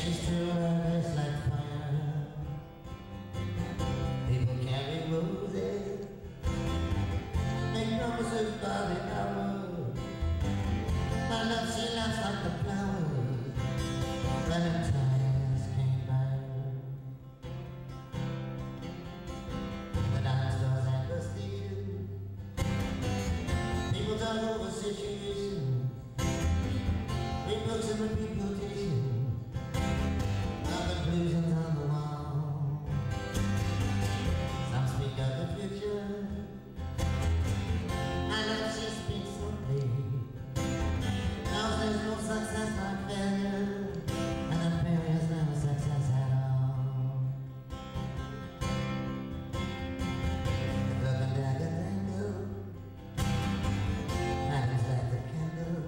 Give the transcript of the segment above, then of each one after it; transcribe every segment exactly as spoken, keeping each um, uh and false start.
she's true, her face like fire. People carry roses, make promises by the hour. My love, she laughs like the flowers. Valentines came by. The dime stores and the station, people talk over situations. Read books and repeat quotations. Conclusions on the wall. Some speak of the future. I know she speaks simply. Now there's no success like failure, and a failure is never success at all. The cloak and dagger dangle, matters like the candle,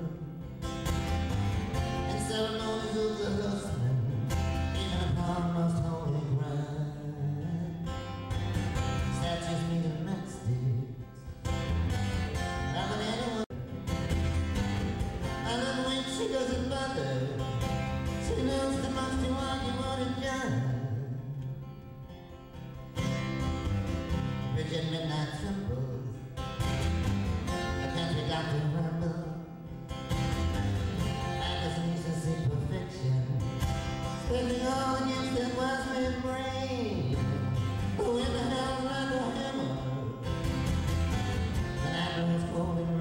and ceremonies of the horsemen. Most holy ground. Statues made of matchsticks. How can anyone? I love when she doesn't bother. She knows the most to argue what it done. Bridget midnight trembles. A country doctor rumble. Magazines to see perfection. Spending all against that wise man brain. Who in the hell like a hammer? The night was cold and